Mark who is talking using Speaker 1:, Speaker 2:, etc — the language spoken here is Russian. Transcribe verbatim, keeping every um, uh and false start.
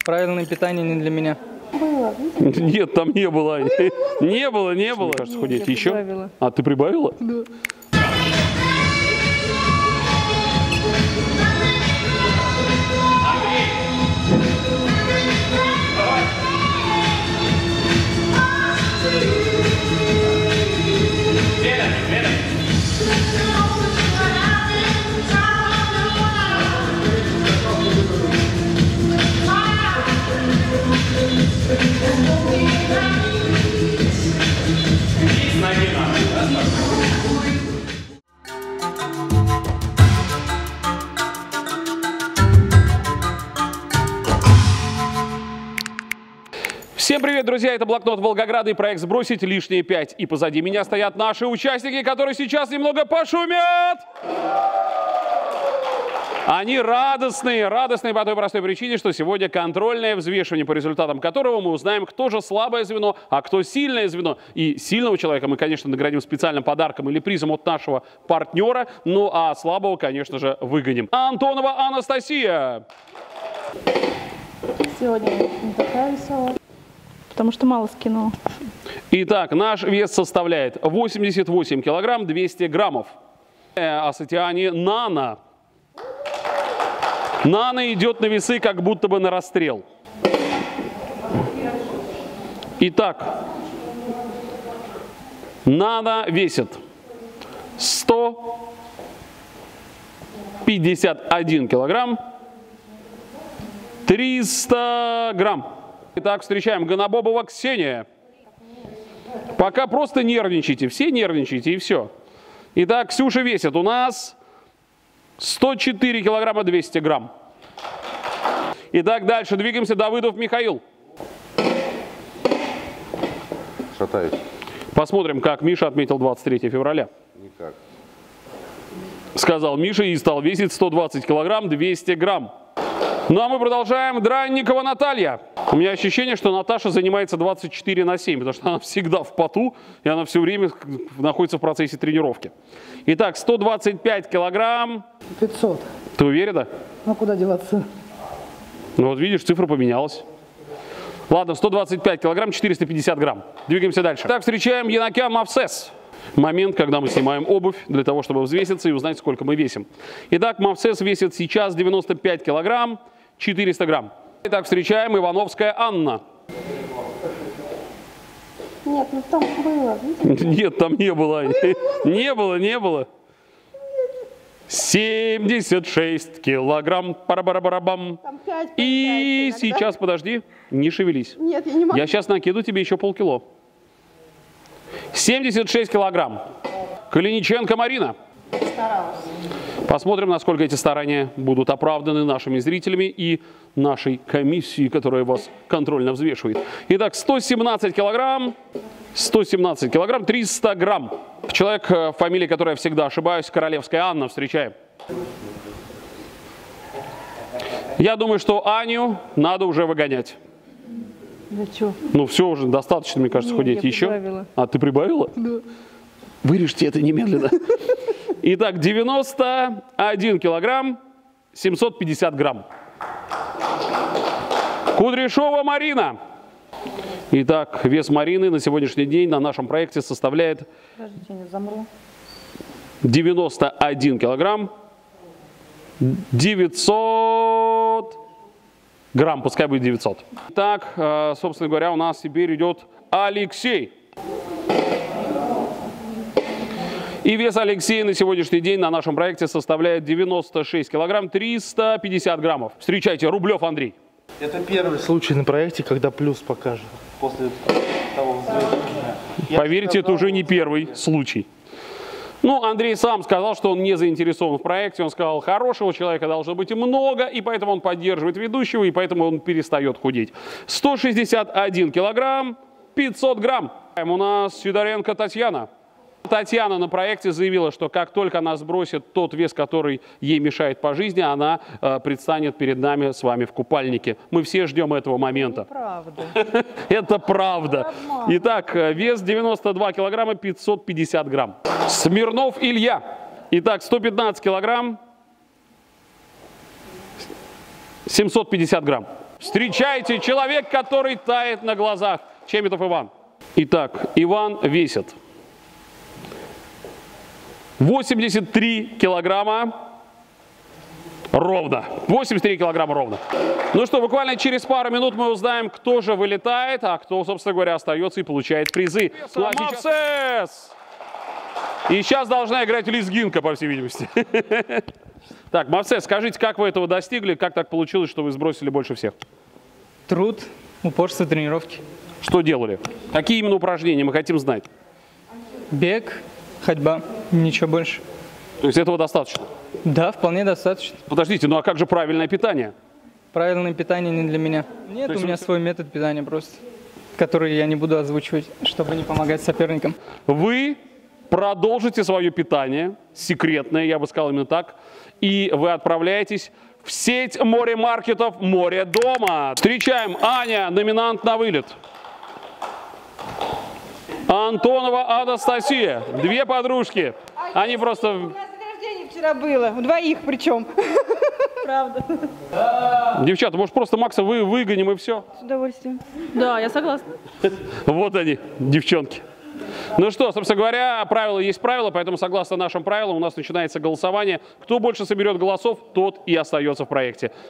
Speaker 1: Правильное питание не для меня.
Speaker 2: Было.
Speaker 3: Нет, там не было. Не было, не было. Кажется, худеть. Еще? А, ты прибавила?
Speaker 1: Да.
Speaker 3: Всем привет, друзья! Это блокнот Волгограда и проект «Сбросить лишние пять». И позади меня стоят наши участники, которые сейчас немного пошумят. Они радостные, радостные по той простой причине, что сегодня контрольное взвешивание, по результатам которого мы узнаем, кто же слабое звено, а кто сильное звено. И сильного человека мы, конечно, наградим специальным подарком или призом от нашего партнера, ну а слабого, конечно же, выгоним. Антонова Анастасия.
Speaker 2: Сегодня не такая веселая. Потому что мало скинула.
Speaker 3: Итак, наш вес составляет восемьдесят восемь килограмм двести граммов. Асатиани Нана. Нана идет на весы, как будто бы на расстрел. Итак, Нана весит сто пятьдесят один килограмм триста грамм. Итак, встречаем Гонобобова Ксения. Пока просто нервничайте, все нервничайте и все. Итак, Ксюша весит у нас сто четыре килограмма двести грамм. Итак, дальше двигаемся. Давыдов Михаил.
Speaker 4: Шатаюсь.
Speaker 3: Посмотрим, как Миша отметил двадцать третье февраля.
Speaker 4: Никак.
Speaker 3: Сказал Миша и стал весить сто двадцать килограмм двести грамм. Ну а мы продолжаем. Дранникова Наталья. У меня ощущение, что Наташа занимается двадцать четыре на семь, потому что она всегда в поту, и она все время находится в процессе тренировки. Итак, сто двадцать пять килограмм.
Speaker 5: пятьсот.
Speaker 3: Ты уверена?
Speaker 5: Ну куда деваться?
Speaker 3: Ну вот видишь, цифра поменялась. Ладно, сто двадцать пять килограмм четыреста пятьдесят грамм. Двигаемся дальше. Так, встречаем Янакян Мавсес. Момент, когда мы снимаем обувь для того, чтобы взвеситься и узнать, сколько мы весим. Итак, Мавсес весит сейчас девяносто пять килограмм четыреста грамм. Итак, встречаем Ивановская Анна.
Speaker 2: Нет, ну там было.
Speaker 3: Нет, там не было. Не было, не было. семьдесят шесть килограмм. Пара-бара-барабам. И сейчас, подожди, не шевелись.
Speaker 2: Нет, я не могу.
Speaker 3: Я сейчас накиду тебе еще полкило. семьдесят шесть килограмм. Калиниченко Марина.
Speaker 2: Старалась.
Speaker 3: Посмотрим, насколько эти старания будут оправданы нашими зрителями и нашей комиссией, которая вас контрольно взвешивает. Итак, сто семнадцать килограмм, сто семнадцать килограмм, триста грамм. Человек, фамилия которой я всегда ошибаюсь, Королевская Анна, встречаем. Я думаю, что Аню надо уже выгонять.
Speaker 2: Да что?
Speaker 3: Ну все уже, достаточно, мне кажется, худеть. Еще?
Speaker 2: Прибавила.
Speaker 3: А, ты прибавила?
Speaker 2: Да.
Speaker 3: Вырежьте это немедленно. Итак, девяносто один килограмм семьсот пятьдесят грамм. Кудряшова Марина. Итак, вес Марины на сегодняшний день на нашем проекте составляет
Speaker 2: Подождите, не замру.
Speaker 3: девяносто один килограмм девятьсот грамм, пускай будет девятьсот. Так, собственно говоря, у нас теперь идет Алексей. И вес Алексея на сегодняшний день на нашем проекте составляет девяносто шесть килограмм триста пятьдесят граммов. Встречайте, Рублев Андрей.
Speaker 6: Это первый случай на проекте, когда плюс покажет. После того взвешивания.
Speaker 3: Поверьте, это уже не первый случай. Ну, Андрей сам сказал, что он не заинтересован в проекте. Он сказал, хорошего человека должно быть много, и поэтому он поддерживает ведущего, и поэтому он перестает худеть. сто шестьдесят один килограмм пятьсот грамм. У нас Сидоренко Татьяна. Татьяна на проекте заявила, что как только она сбросит тот вес, который ей мешает по жизни, она э, предстанет перед нами с вами в купальнике. Мы все ждем этого момента.
Speaker 2: Правда.
Speaker 3: Это правда. Итак, вес девяносто два килограмма пятьсот пятьдесят грамм. Смирнов Илья. Итак, сто пятнадцать килограмм семьсот пятьдесят грамм. Встречайте, человек, который тает на глазах. Чеметов Иван. Итак, Иван весит восемьдесят три килограмма ровно. восемьдесят три килограмма ровно. Ну что, буквально через пару минут мы узнаем, кто же вылетает, а кто, собственно говоря, остается и получает призы. Ну, а сейчас... И сейчас должна играть лезгинка, по всей видимости. Так, Мавсес, скажите, как вы этого достигли, как так получилось, что вы сбросили больше всех?
Speaker 1: Труд, упорство, тренировки.
Speaker 3: Что делали? Какие именно упражнения, мы хотим знать.
Speaker 1: Бег, ходьба, ничего больше.
Speaker 3: То есть этого достаточно?
Speaker 1: Да, вполне достаточно.
Speaker 3: Подождите, ну а как же правильное питание?
Speaker 1: Правильное питание не для меня. Нет, у меня свой метод питания просто, который я не буду озвучивать, чтобы не помогать соперникам.
Speaker 3: Вы продолжите свое питание, секретное, я бы сказал именно так, и вы отправляетесь в сеть море-маркетов «Море дома». Встречаем Аня, номинант на вылет. Антонова Анастасия, две подружки. Они просто...
Speaker 5: У нас день рождения вчера было, у двоих причем. Правда.
Speaker 3: Девчата, может, просто Макса вы выгоним и все?
Speaker 5: С удовольствием.
Speaker 2: Да, я согласна.
Speaker 3: Вот они, девчонки. Ну что, собственно говоря, правила есть правила, поэтому согласно нашим правилам у нас начинается голосование. Кто больше соберет голосов, тот и остается в проекте.